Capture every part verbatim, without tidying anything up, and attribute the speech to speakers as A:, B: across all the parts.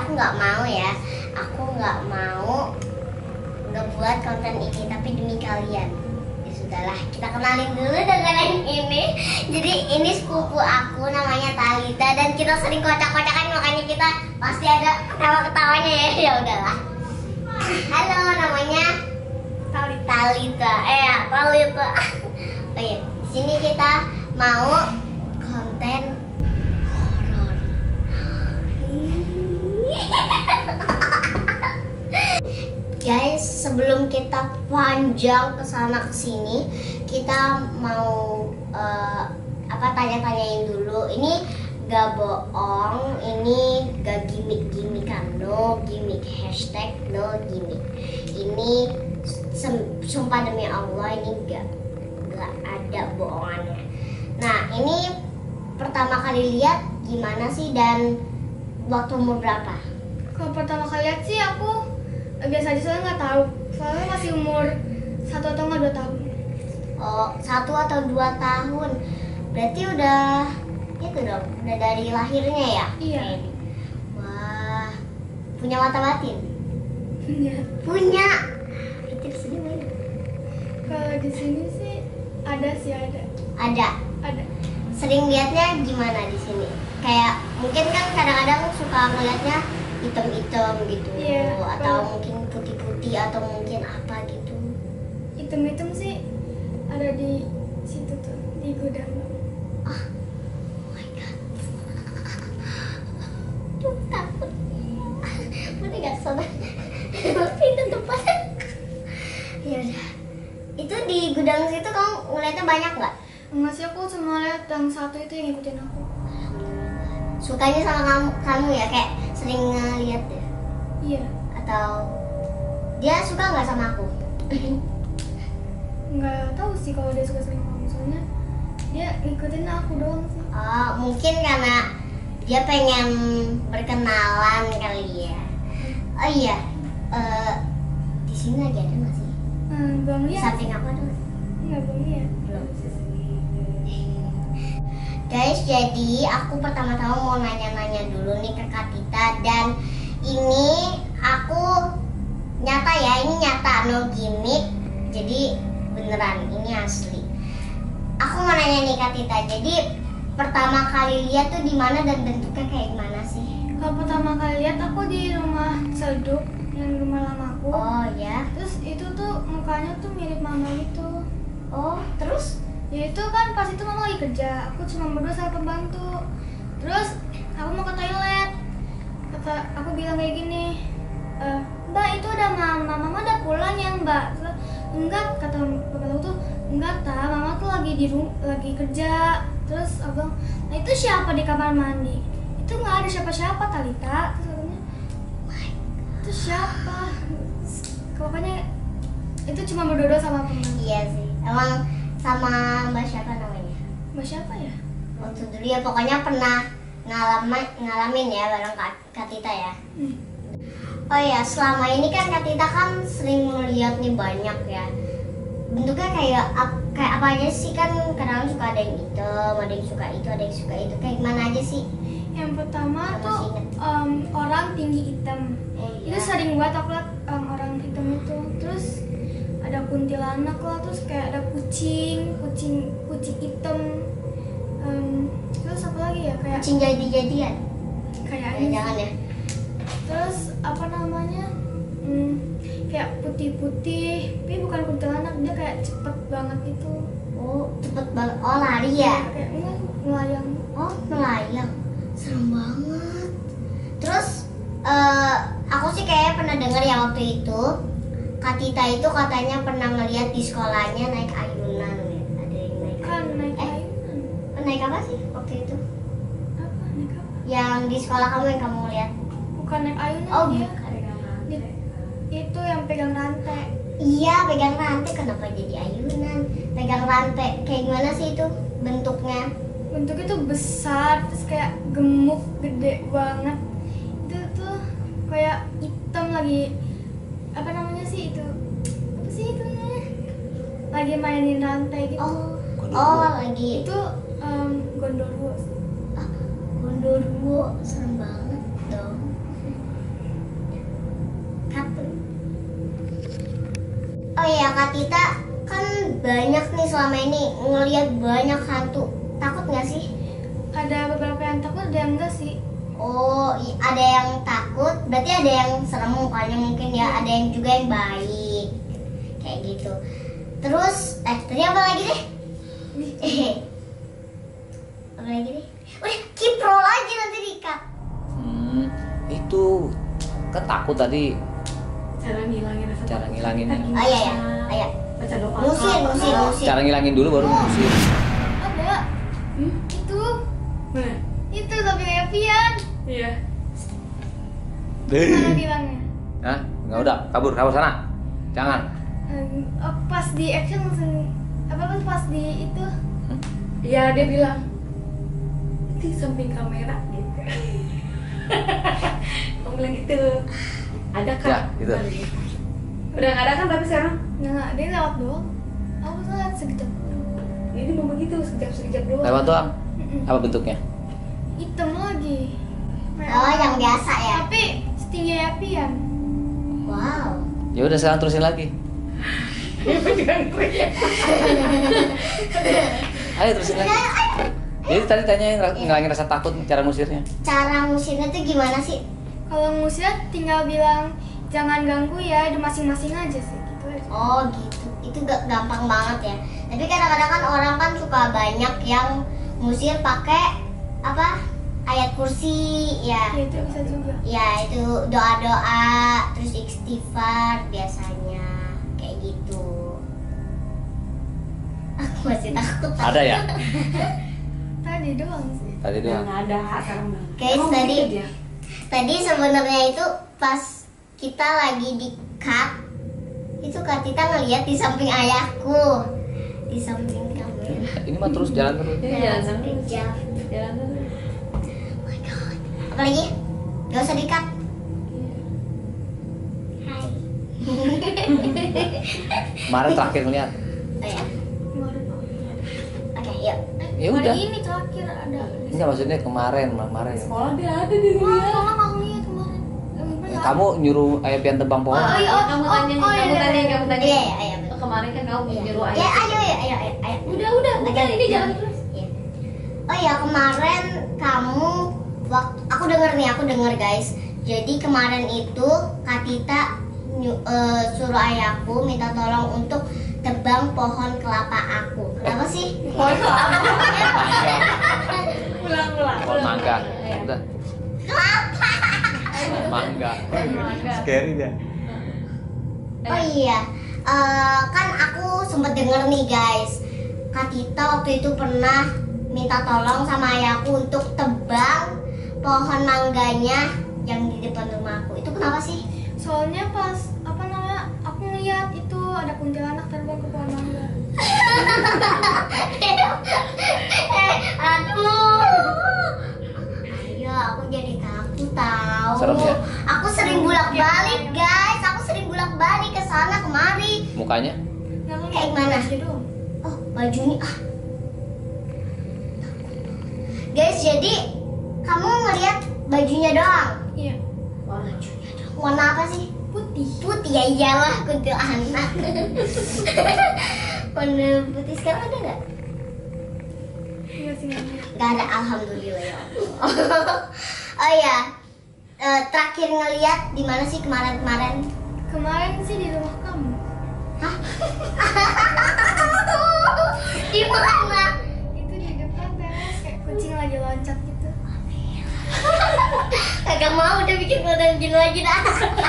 A: aku nggak mau ya, aku nggak mau ngebuat konten ini, tapi demi kalian. Ya sudahlah, kita kenalin dulu dengan yang ini. Jadi ini sepupu aku, namanya Talita, dan kita sering kocak-kocakan, makanya kita pasti ada ketawa-ketawanya ya. Ya udahlah. Halo, namanya
B: Talita.
A: Talita. Eh, ya, Talita. Oh iya, di sini kita mau konten horor. Guys, sebelum kita panjang ke sana ke sini, kita mau uh, apa tanya-tanyain dulu. Ini gak bohong, ini gak gimmick-gimmickan, no gimmick, hashtag no gimmick. Ini sumpah demi Allah, ini gak gak ada bohongannya. Nah, ini pertama kali lihat gimana sih, dan waktu umur berapa?
B: Kalau pertama kali lihat sih aku biasa aja, soalnya nggak tahu. Soalnya masih umur satu atau nggak dua tahun.
A: Oh, satu atau dua tahun. Berarti udah itu dong, udah dari lahirnya ya?
B: Iya.
A: Wah, punya mata batin?
B: Punya.
A: Punya. Berarti kesini mana?
B: Kalau di sini sih ada sih ada.
A: Ada.
B: Ada.
A: Sering lihatnya gimana di sini? Kayak mungkin kan kadang-kadang suka ngeliatnya hitam-hitam gitu,
B: Iya,
A: atau
B: kalau-
A: mungkin putih-putih, atau mungkin apa gitu.
B: Hitam-hitam sih ada di situ tuh, di gudang.
A: Ah, oh my god. Duh, takut. Mana gak sabar. Pintu tempat. Ya udah. Itu di gudang situ kamu ngeliatnya banyak nggak?
B: Enggak sih, aku cuma lihat yang satu itu yang ngikutin aku.
A: Sukanya sama kamu, kamu ya, kayak sering ngeliat ya?
B: Iya.
A: Atau dia suka nggak sama aku?
B: Nggak tahu sih kalau dia suka sama kamu, soalnya dia ngikutin aku doang sih.
A: Oh, mungkin karena dia pengen berkenalan kali ya. Oh iya, eh, di sini lagi ada nggak sih?
B: Hmm, belum
A: Di
B: lihat.
A: samping aku ada nggak sih?
B: Nggak, belum lihat.
A: Belum. Guys, jadi aku pertama-tama mau nanya-nanya dulu nih ke Kak Tita, dan ini aku nyata ya, ini nyata, no gimmick, jadi beneran, ini asli. Aku mau nanya nih Kak Tita, jadi pertama kali lihat tuh di mana dan bentuknya kayak gimana sih?
B: Kalau pertama kali lihat aku di rumah Selduk, yang rumah lamaku.
A: Oh ya,
B: Terus itu tuh mukanya tuh mirip mama gitu.
A: oh terus?
B: Ya itu kan pas itu mama lagi kerja, aku cuma berdua sama pembantu. Terus aku mau ke toilet, kata aku bilang kayak gini, e, Mbak itu udah mama, mama udah pulang ya Mbak? Terus, enggak, kata pembantu tuh, enggak ta, mama tuh lagi di ru- lagi kerja. Terus aku bilang, nah itu siapa di kamar mandi? Itu nggak ada siapa-siapa Talita. Terus katanya, itu siapa? Pokoknya itu cuma berdua sama pembantu.
A: Iya sih, emang sama Mbak siapa namanya?
B: Mbak siapa ya?
A: Waktu dulu ya, pokoknya pernah ngalamin, ngalamin ya bareng Kak, Kak Tita ya.
B: Hmm.
A: Oh ya, selama ini kan Kak Tita kan sering melihat nih banyak ya. Bentuknya kayak ap- kayak apa aja sih, kan kadang suka ada yang hitam, ada yang suka itu, ada yang suka itu. Kayak gimana aja sih?
B: Yang pertama
A: Aku
B: tuh
A: masih inget.
B: em, orang tinggi hitam.
A: Oh,
B: Itu sering banget aku liat em, orang hitam itu. Terus ada kuntilanak lah, terus kayak ada kucing, kucing kucing hitam. Em, terus apa lagi ya, kayak
A: Kucing jadi-jadian.
B: kayaknya.
A: Jangan ya.
B: Terus apa namanya? Hmm, kayak putih-putih, tapi bukan kuntilanak, dia kayak cepet banget itu.
A: Oh, cepet banget. Oh, lari ya?
B: Kayak enggak melayang.
A: Oh, melayang. Serem banget. Terus eh, aku sih kayaknya pernah dengar ya waktu itu Kak Tita itu katanya pernah ngeliat di sekolahnya naik ayunan ya. Ada yang naik
B: Kan
A: ayunan.
B: naik
A: Eh,
B: ayunan.
A: naik apa sih waktu itu?
B: Apa? Naik apa?
A: Yang di sekolah kamu yang kamu lihat?
B: Bukan naik ayunan
A: Oh,
B: dia.
A: bukan.
B: Dia- itu yang pegang rantai.
A: Iya, pegang rantai. Kenapa jadi ayunan? Pegang rantai. Kayak gimana sih itu bentuknya?
B: Bentuknya tuh besar, terus kayak gemuk, gede banget. Itu tuh kayak hitam lagi, apa namanya sih itu? Apa sih itu namanya? Lagi mainin rantai gitu.
A: Oh, oh lagi.
B: Itu em, gondorwo.
A: Ah, gondorwo serem banget dong. ya Kak Tita, kan banyak nih selama ini ngelihat banyak hantu. Takut nggak sih?
B: Ada beberapa yang takut, ada yang enggak sih.
A: Oh, i- ada yang takut, berarti ada yang serem mukanya mungkin ya, ada yang juga yang baik. Kayak gitu. Terus, eh tadi apa lagi deh? Eh, apa lagi deh? Udah, kipro lagi nanti dikat.
C: Hmm, itu kan takut tadi
D: Cara ngilangin rasa
C: cara
D: takut.
C: ngilanginnya.
A: Oh iya ya, oh iya.
D: Baca doa.
A: Musir, musir, musir.
C: Cara ngilangin dulu baru musir.
B: Ada.
D: Hmm?
B: Itu,
D: Mana?
B: itu tapi apian.
D: Iya.
B: Mana bilangnya?
C: Hah? Nggak udah, kabur, kabur sana. Jangan.
B: Hmm, oh, pas di action langsung apa pas pas di itu
D: Iya, dia bilang di samping kamera gitu. Kamu bilang gitu. Ada kan?
C: Ya, gitu.
D: Udah nggak ada kan tapi sekarang?
B: nggak dia lewat doang. Aku tuh lihat sekejap.
D: Ini mau begitu sekejap-sekejap doang.
C: Lewat doang.
B: Mm-mm.
C: Apa bentuknya?
B: Hitam lagi.
A: Oh, yang biasa ya.
B: Tapi setinggi apian.
A: Wow.
C: Ya udah sekarang terusin lagi. Ayo terusin lagi. Jadi tadi tanyain ra- ngilangin rasa takut, cara ngusirnya.
A: Cara ngusirnya tuh gimana sih?
B: Kalau ngusir tinggal bilang jangan ganggu ya, di masing-masing aja sih gitu aja.
A: Oh gitu, itu gak gampang banget ya. Tapi kadang-kadang kan orang kan suka banyak yang ngusir pakai apa? Ayat kursi ya.
B: Ya itu bisa juga.
A: Ya itu doa-doa, terus istighfar biasanya kayak gitu. Aku masih takut.
C: Ada ya?
B: Tadi doang sih.
C: Tadi
D: Udah
C: doang.
D: nggak ada sekarang udah.
A: Guys,
D: Emang
A: tadi-
D: begitu dia?
A: Tadi sebenarnya itu pas kita lagi di cut, itu Kak Tita ngeliat di samping ayahku, di samping kamera.
C: Ini mah terus jalan terus.
D: Ini jalan sana terus.
A: Jalan.
D: Jalan terus.
A: Oh my god. Apa lagi? Gak usah di-cut. Hai.
C: Kemarin terakhir ngeliat.
A: Oh ya.
B: Kemarin.
A: Oke, yuk.
C: Ya udah.
B: Hari ini terakhir ada.
C: Enggak maksudnya kemarin, kemarin.
D: Sekolah dia ada di
B: Wah,
D: dunia.
B: mama nggak ngeliat kemarin. Eh, benar.
C: Kamu nyuruh ayah pian tebang pohon.
B: Oh, iya, oh,
D: kamu
B: oh,
D: tanya,
B: oh,
D: kamu
B: iya,
D: tanya,
B: iya,
D: kamu tanya.
A: Iya, iya, iya. betul.
D: Kemarin kan kamu
A: Iya.
D: nyuruh
A: Ya,
D: ayah.
A: ayo, ayo, ayo, ayo, ayo.
D: Udah, udah, udah ini jalan terus.
A: Iya. Oh ya, kemarin kamu waktu aku denger nih, aku denger guys. Jadi kemarin itu Kak Tita nyu- eh, suruh ayahku minta tolong untuk tebang pohon kelapa aku. Kenapa sih? Pohon kelapa.
D: Pulang, pulang.
C: Pohon mangga.
D: Iya.
C: Udah.
A: Kelapa.
C: Mangga.
D: Mangga.
C: Scary dia.
A: Oh iya, eh, kan aku sempet denger nih guys, Kak Tita waktu itu pernah minta tolong sama ayahku untuk tebang pohon mangganya yang di depan rumahku. Itu kenapa sih?
B: Soalnya pas apa namanya aku ngeliat itu ada kuntilanak terbang ke pohon mangga.
A: eh, aduh. Ayo, aku jadi takut tahu.
C: Serem ya?
A: Aku sering bolak-balik guys, aku sering bolak-balik ke sana kemari.
C: Mukanya?
B: Nggak ngeliat,
A: Kayak gimana?
B: aja doang.
A: Oh, bajunya ah. Guys, jadi kamu ngeliat bajunya doang.
B: Iya.
A: Bajunya doang. Warna apa sih?
B: Putih.
A: Putih ya iyalah kuntilanak. Warna putih sekarang ada nggak?
B: Iya sih nggak ngeliat.
A: Gak ada, alhamdulillah ya Allah. Oh ya, eh, terakhir ngeliat di mana sih kemarin-kemarin?
B: Kemarin sih di rumah kamu.
A: Hah? Di mana?
B: Itu di depan teras kayak kucing lagi loncat gitu.
A: Kagak mau udah bikin badan gini lagi dah.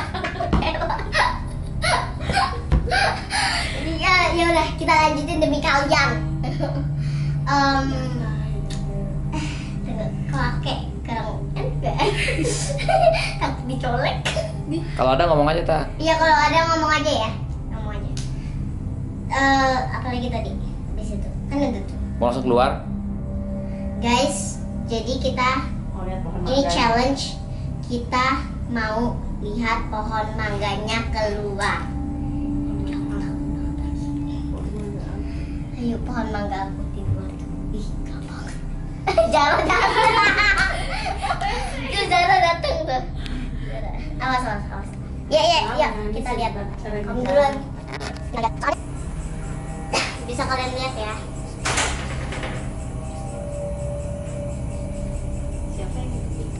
A: Ya, ya udah kita lanjutin demi kalian. Em, eh, tunggu, kakek kerang enggak? Takut dicolek.
C: Kalau ada ngomong aja ta.
A: Iya kalau ada ngomong aja ya, ngomong aja. Eh, apa lagi tadi? Di situ kan udah tuh.
C: Mau langsung keluar?
A: Guys, jadi kita
D: Oh, lihat pohon
A: ini
D: mangga.
A: challenge, kita mau lihat pohon mangganya keluar. Ayo pohon mangga aku di luar tuh. Ih, gampang. Jangan jangan. Itu Zara datang tuh. Zara. Awas awas awas. Ya ya ya, kita lihat. Kamu duluan. Bisa kalian lihat ya.
D: Siapa yang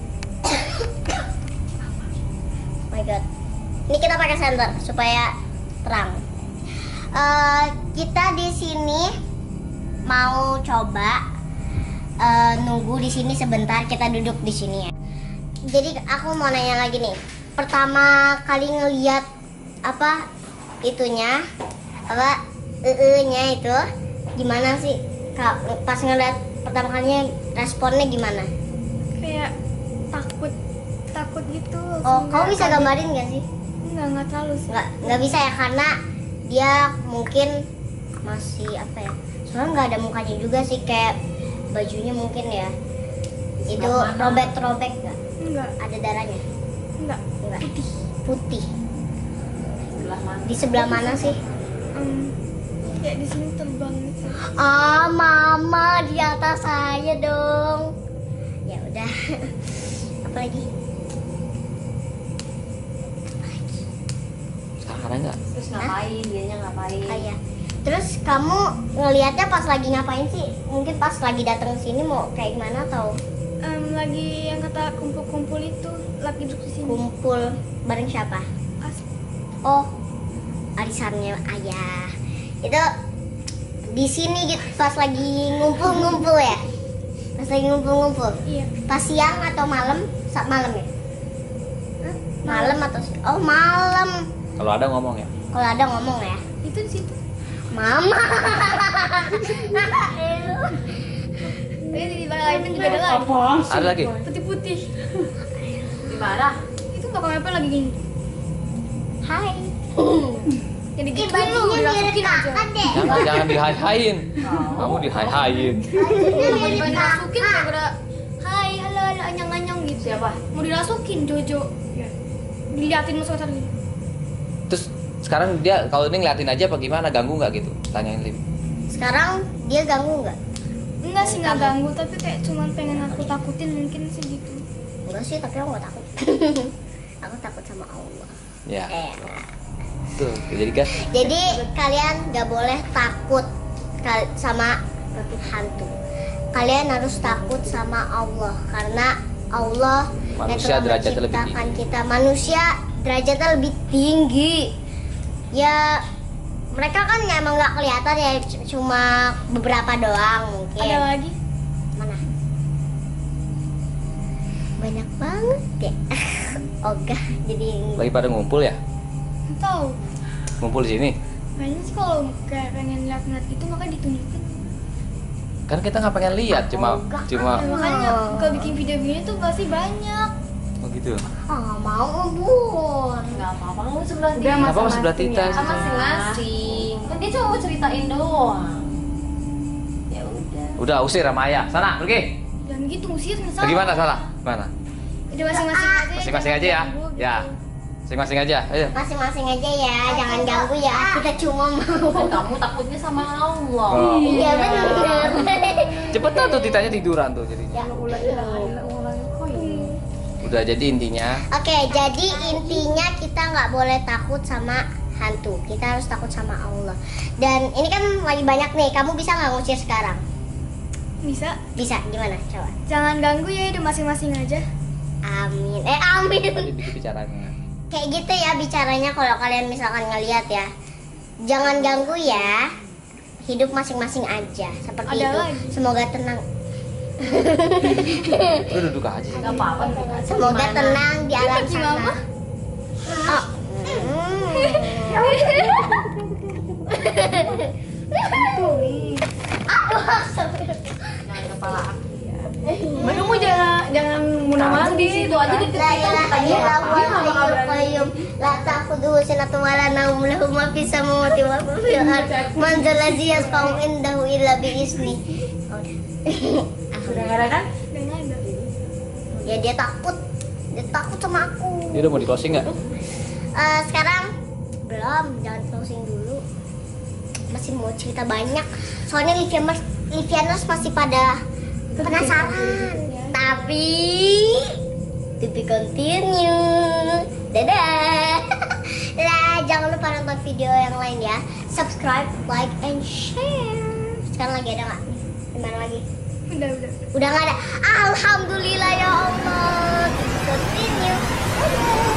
A: Oh my god. Ini kita pakai senter supaya terang. Eh, kita di sini mau coba eh, nunggu di sini sebentar. Kita duduk di sini ya. Jadi aku mau nanya lagi nih. Pertama kali ngeliat apa itunya, apa ee-nya itu gimana sih? Kak, pas ngeliat pertama kalinya responnya gimana?
B: Kayak takut takut gitu.
A: Oh,
B: Langsung
A: kamu
B: nggak
A: bisa
B: kaget.
A: gambarin gak sih?
B: Enggak, enggak terlalu sih.
A: Nggak, nggak bisa ya karena dia mungkin masih apa ya? Soalnya nggak ada mukanya juga sih, kayak bajunya mungkin ya. Itu
D: Sebelah mana?
A: robek-robek nggak?
B: Enggak,
A: Ada darahnya?
B: enggak.
A: Enggak. Putih.
D: sebelah mana?
A: Di sebelah mana sih?
B: Em, kayak di sini terbang gitu.
A: Ah, mama di atas saya dong. Ya udah. Apa lagi?
C: Sekarang ada nggak?
D: Terus ngapain? Dianya ngapain?
A: Ah, ya. Terus kamu ngelihatnya pas lagi ngapain sih? Mungkin pas lagi datang ke sini mau kayak gimana atau
B: Em, lagi yang kata kumpul-kumpul itu lagi duduk di sini.
A: kumpul bareng siapa?
B: As
A: Oh, arisannya ayah. Itu di sini gitu pas lagi ngumpul-ngumpul ya? Pas lagi ngumpul-ngumpul.
B: iya.
A: Pas siang atau malam? Saat malam ya? Malam atau si- oh malam.
C: Kalau ada ngomong ya.
A: Kalau ada ngomong ya.
B: Itu di situ.
A: Mama.
B: Tapi di belakang itu juga ada lagi.
D: Apaan sih?
C: Ada lagi?
B: Putih-putih.
D: Di mana?
B: Itu belakang apa lagi gini?
A: Hai.
B: Jadi
A: Ih,
B: gitu lu
A: bajunya mirip
B: dirasukin aja.
A: kakak deh.
C: Jangan jangan dihai-hain. Kamu dihai-hain.
A: Bajunya
B: Mau
A: mirip
B: dirasukin
A: kakak.
B: gara-gara hai halo halo anyang-anyang gitu.
D: Siapa?
B: Mau dirasukin Jojo. Diliatin masuk ke sana.
C: Terus sekarang dia kalau ini ngeliatin aja apa gimana, ganggu nggak gitu? Tanyain Lim.
A: Sekarang dia ganggu nggak?
B: Enggak sih, enggak
A: Kamu?
B: ganggu, tapi kayak cuman pengen aku takutin mungkin sih gitu.
A: Enggak sih, tapi aku nggak takut. Aku takut sama Allah.
C: Ya.
A: Eh.
C: Tuh, jadi kan
A: Jadi kalian nggak boleh takut kal- sama hantu. Kalian harus takut sama Allah karena Allah yang
C: Manusia
A: telah
C: derajatnya lebih
A: menciptakan kita. Manusia derajatnya lebih tinggi. Ya mereka kan emang nggak kelihatan ya, c- cuma beberapa doang mungkin.
B: Ada lagi?
A: Mana? Banyak banget ya. Ogah jadi
C: lagi pada ngumpul ya?
B: Tahu.
C: Ngumpul di sini.
B: Kayaknya sih kalau kayak pengen lihat-lihat gitu makanya ditunjukin.
C: Kan kita nggak pengen lihat, cuma
A: Enggak.
C: cuma
B: Ya, makanya kalau bikin video begini tuh pasti banyak.
C: oh gitu.
A: ah mau bun.
D: Nggak apa-apa, kamu sebelah
E: Udah,
D: Tita.
C: Kenapa
E: masing-masing
C: sebelah Tita?
E: ya.
D: Kan masing-masing. Kan dia cuma mau ceritain doang. Ya udah.
C: Udah usir sama ayah. Sana, pergi.
B: Dan gitu usir misal.
C: Pergi mana salah? Mana?
B: Udah masing-masing aja.
C: Masing-masing aja ya.
B: jangan ganggu gitu.
C: Ya. Masing-masing aja. Ayo.
A: Masing-masing aja ya, jangan ganggu ya. Kita cuma mau.
D: Kan kamu takutnya sama Allah.
C: Oh.
A: Iya benar.
C: Cepetan tuh Titanya tiduran tuh jadi.
A: Ya.
C: Udah jadi intinya
A: Oke, jadi intinya kita nggak boleh takut sama hantu. Kita harus takut sama Allah. Dan ini kan lagi banyak nih. Kamu bisa nggak ngusir sekarang?
B: Bisa.
A: Bisa. Gimana? Coba.
B: Jangan ganggu ya, udah masing-masing aja.
A: Amin. Eh amin.
C: jadi begitu bicaranya.
A: Kayak gitu ya bicaranya kalau kalian misalkan ngelihat ya. Jangan ganggu ya. Hidup masing-masing aja. Seperti
B: Ada
A: itu.
B: lagi.
A: Semoga tenang.
C: Udah duduk aja sih.
D: Nggak apa-apa. Tita.
A: Semoga
D: Gimana?
A: tenang di alam
B: Pergi,
A: sana.
B: Mama.
A: Oh. Hmm.
D: Jangan kepala aku ya.
E: Mana mau jangan jangan muna mandi
D: Itu aja di
A: La ilaha illallah
E: Dia nggak bakal
A: hayyul
E: berani.
A: qayyum la ta'khudhuhu sinatun wa la nawm lahu ma fis samawati wa ma fil ardh man dzal ladzi yashfa'u indahu illa bi izni.
E: Udah nggak ada kan?
B: Udah nggak ada.
A: Ya dia takut. Dia takut sama aku.
C: Ini udah mau di closing nggak?
A: Eh, sekarang belum, jangan closing dulu. Masih mau cerita banyak. Soalnya Livianers, Livianers masih pada penasaran. Tapi to be continue. Dadah. Dadah, jangan lupa lupa nonton video yang lain ya. Subscribe, like, and share. Sekarang lagi ada nggak? Gimana lagi?
B: Udah, udah.
A: Udah nggak ada. Alhamdulillah ya Allah. Continue. Dadah.